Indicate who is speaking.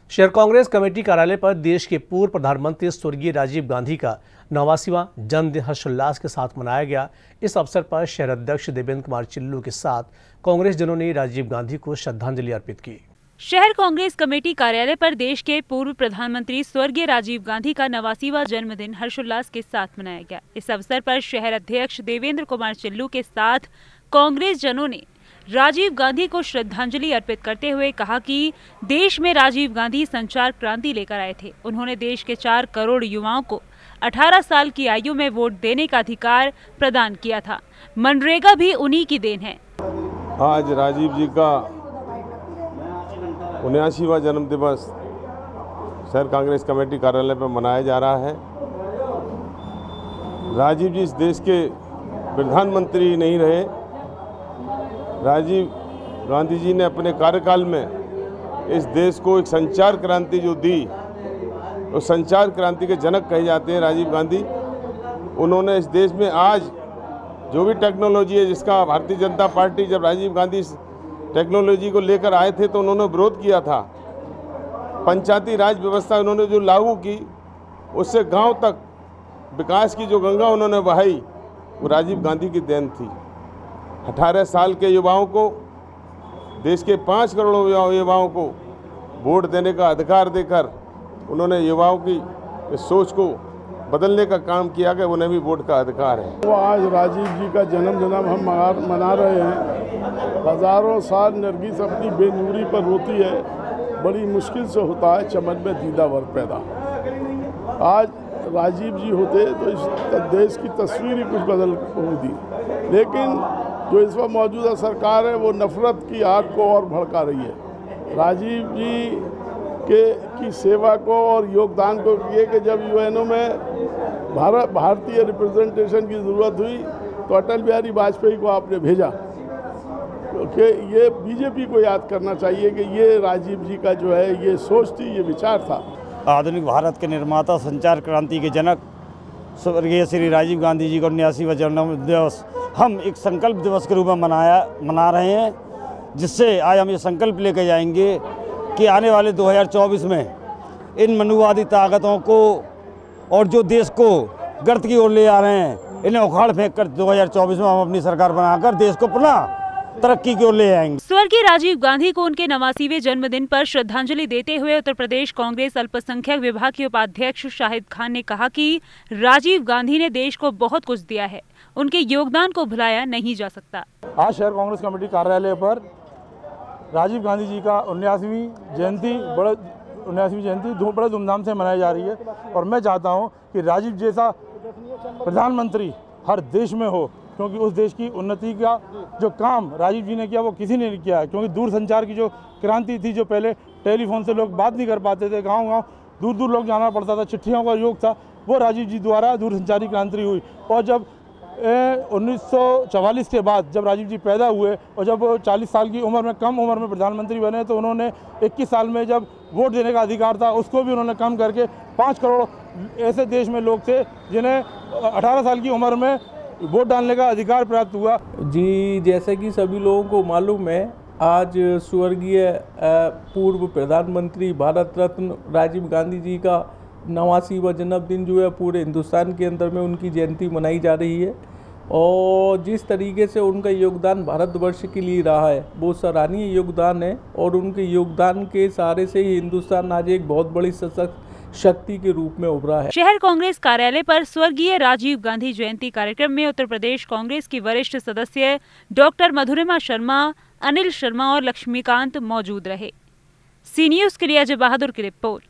Speaker 1: शहर कांग्रेस कमेटी कार्यालय पर देश के पूर्व प्रधानमंत्री स्वर्गीय राजीव गांधी का 89वां जन्मदिन हर्षोल्लास के साथ मनाया गया। इस अवसर पर शहर अध्यक्ष देवेंद्र कुमार चिल्लू के साथ कांग्रेस जनों ने राजीव गांधी को श्रद्धांजलि अर्पित की।
Speaker 2: शहर कांग्रेस कमेटी कार्यालय पर देश के पूर्व प्रधानमंत्री स्वर्गीय राजीव गांधी का 89वां जन्मदिन हर्षोल्लास के साथ मनाया गया। इस अवसर पर शहर अध्यक्ष देवेंद्र कुमार चिल्लू के साथ कांग्रेस जनों ने राजीव गांधी को श्रद्धांजलि अर्पित करते हुए कहा कि देश में राजीव गांधी संचार क्रांति लेकर आए थे। उन्होंने देश के 4 करोड़ युवाओं को 18 साल की आयु में वोट देने का अधिकार प्रदान किया था। मनरेगा भी उन्हीं की देन है।
Speaker 3: आज राजीव जी का 79वां जन्म दिवस शहर कांग्रेस कमेटी कार्यालय पर मनाया जा रहा है। राजीव जी इस देश के प्रधानमंत्री नहीं रहे। राजीव गांधी जी ने अपने कार्यकाल में इस देश को एक संचार क्रांति जो दी, उस संचार क्रांति के जनक कहे जाते हैं राजीव गांधी। उन्होंने इस देश में आज जो भी टेक्नोलॉजी है, जिसका भारतीय जनता पार्टी जब राजीव गांधी टेक्नोलॉजी को लेकर आए थे तो उन्होंने विरोध किया था। पंचायती राज व्यवस्था उन्होंने जो लागू की, उससे गांव तक विकास की जो गंगा उन्होंने बहाई, वो राजीव गांधी की देन थी। 18 साल के युवाओं को, देश के 5 करोड़ युवाओं को वोट देने का अधिकार देकर उन्होंने युवाओं की इस सोच को बदलने का काम किया कि उन्हें भी वोट का अधिकार है।
Speaker 4: वो आज राजीव जी का जन्मदिन हम मना रहे हैं। हजारों साल नरगिस अपनी बेनूरी पर रोती है, बड़ी मुश्किल से होता है चमन में दीदावर पैदा। आज राजीव जी होते तो इस देश की तस्वीर ही कुछ बदल होती, लेकिन जो इस वक्त मौजूदा सरकार है वो नफरत की आग को और भड़का रही है। राजीव जी की सेवा को और योगदान को ये कि जब यूएनओ में भारतीय रिप्रेजेंटेशन की ज़रूरत हुई तो अटल बिहारी वाजपेयी को आपने भेजा, क्योंकि ये बीजेपी को याद करना चाहिए कि ये राजीव जी का जो है ये सोच थी, ये विचार था।
Speaker 5: आधुनिक भारत के निर्माता, संचार क्रांति के जनक स्वर्गीय श्री राजीव गांधी जी का 79वां जन्म दिवस हम एक संकल्प दिवस के रूप में मना रहे हैं, जिससे आज हम ये संकल्प लेकर जाएंगे कि आने वाले 2024 में इन मनुवादी ताकतों को और जो देश को गर्त की ओर ले आ रहे हैं, इन्हें उखाड़ फेंक कर 2024 में हम अपनी सरकार बनाकर देश को पुनः तरक्की की ओर ले आएंगे।
Speaker 2: स्वर्गीय राजीव गांधी को उनके 89वें जन्मदिन पर श्रद्धांजलि देते हुए उत्तर प्रदेश कांग्रेस अल्पसंख्यक विभाग के उपाध्यक्ष शाहिद खान ने कहा कि राजीव गांधी ने देश को बहुत कुछ दिया है, उनके योगदान को भुलाया नहीं जा सकता।
Speaker 6: आज शहर कांग्रेस कमेटी कार्यालय पर राजीव गांधी जी का 79वीं जयंती बड़े धूमधाम से मनाई जा रही है और मैं चाहता हूं कि राजीव जैसा प्रधानमंत्री हर देश में हो, क्योंकि उस देश की उन्नति का जो काम राजीव जी ने किया वो किसी ने नहीं किया है। क्योंकि दूरसंचार की जो क्रांति थी, जो पहले टेलीफोन से लोग बात नहीं कर पाते थे, गांव दूर लोग जाना पड़ता था, चिट्ठियों का योग था, वो राजीव जी द्वारा दूरसंचारी क्रांति हुई। और जब 1944 के बाद जब राजीव जी पैदा हुए और जब 40 साल की उम्र में, कम उम्र में प्रधानमंत्री बने, तो उन्होंने 21 साल में जब वोट देने का अधिकार था उसको भी उन्होंने कम करके 5 करोड़ ऐसे देश में लोग थे जिन्हें 18 साल की उम्र में वोट डालने का अधिकार प्राप्त हुआ।
Speaker 7: जी, जैसे कि सभी लोगों को मालूम है, आज स्वर्गीय पूर्व प्रधानमंत्री भारत रत्न राजीव गांधी जी का 89वां जन्मदिन जो है पूरे हिंदुस्तान के अंदर में उनकी जयंती मनाई जा रही है। और जिस तरीके से उनका योगदान भारतवर्ष के लिए रहा है वो सराहनीय योगदान है, और उनके योगदान के सहारे से ही हिंदुस्तान आज एक बहुत बड़ी सशक्त शक्ति के रूप में उभरा है।
Speaker 2: शहर कांग्रेस कार्यालय पर स्वर्गीय राजीव गांधी जयंती कार्यक्रम में उत्तर प्रदेश कांग्रेस की वरिष्ठ सदस्य डॉक्टर मधुरिमा शर्मा, अनिल शर्मा और लक्ष्मीकांत मौजूद रहे। सी न्यूज़ के लिए अजय बहादुर की रिपोर्ट।